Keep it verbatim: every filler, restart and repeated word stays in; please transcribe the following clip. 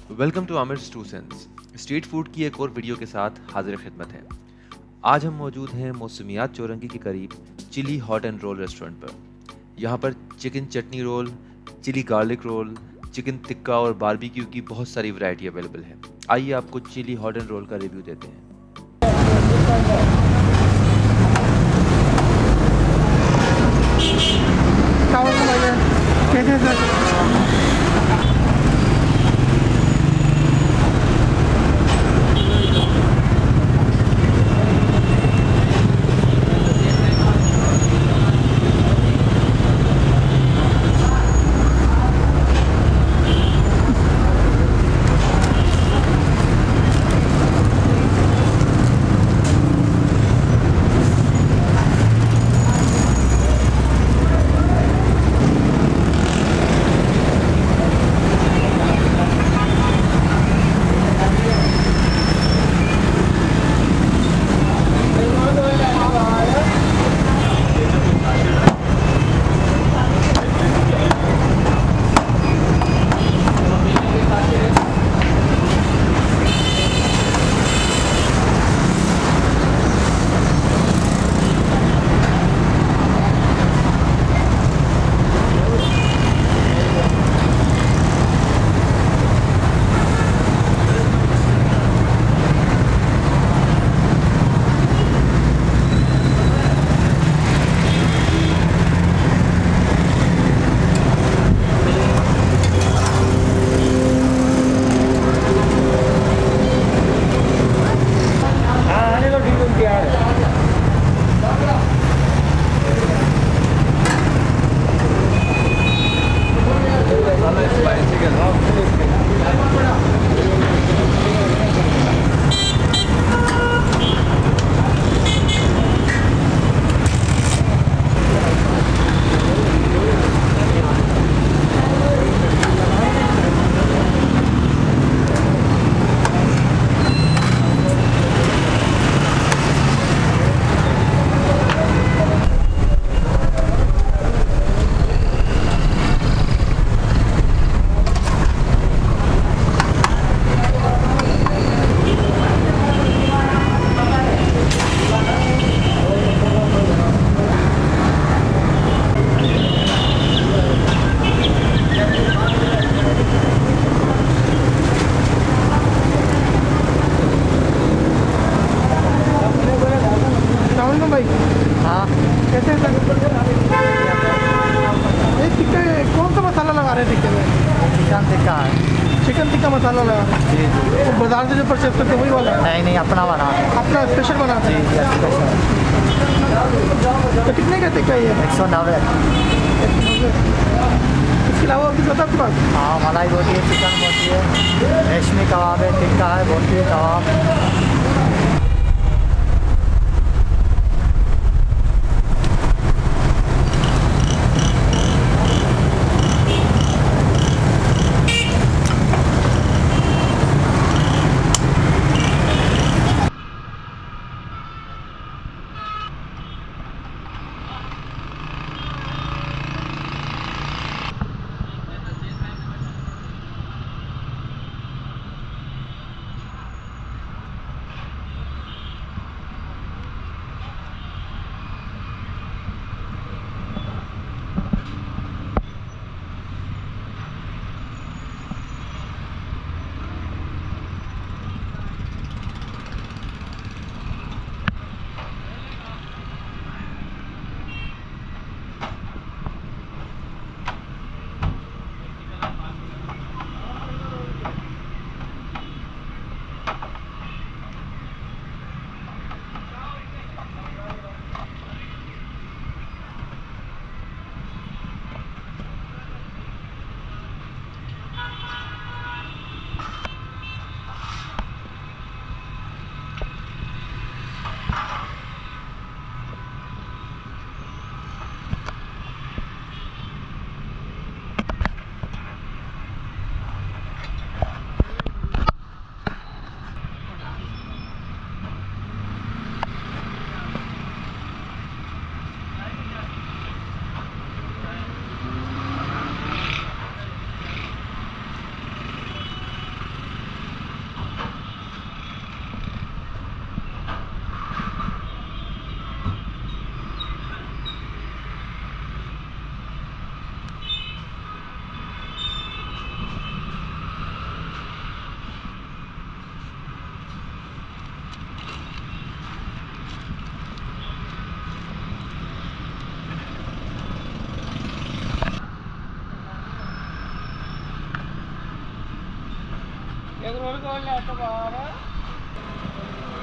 Welcome to Aamir to sense. Street food की एक और वीडियो के साथ हाजिर खिदमत है। आज हम मौजूद हैं मौसमियात चौरंगी के करीब chilli hot and roll restaurant पर। यहाँ पर chicken chutney roll, chilli garlic roll, chicken tikka और बारबेक्यू की बहुत सारी वैरायटी अवेलेबल है। आइए आपको चिली हॉट एंड रोल का रिव्यू देते हैं। कैसे सर? भाई हाँ कैसे सर? ये टिक्का कौन सा मसाला लगा रहे हैं टिक्के में? चिकन टिक्का है। चिकन टिक्का मसाला लगा रहे हैं? जी जी। तो बाजार से जो परचेज करते हैं वही वाला है? नहीं नहीं, अपना बना अपना स्पेशल बनाते हैं? जी स्पेशल। तो कितने का टिक्का ये? एक सौ नब्बे। इसके अलावा और कुछ होता है आपके पास? हाँ, मलाई रोटी है, चिकन रोटी है, रेशमी कबाब है, टिक्का है, रोटी कबाब। एग रोल कौन लाता बाहर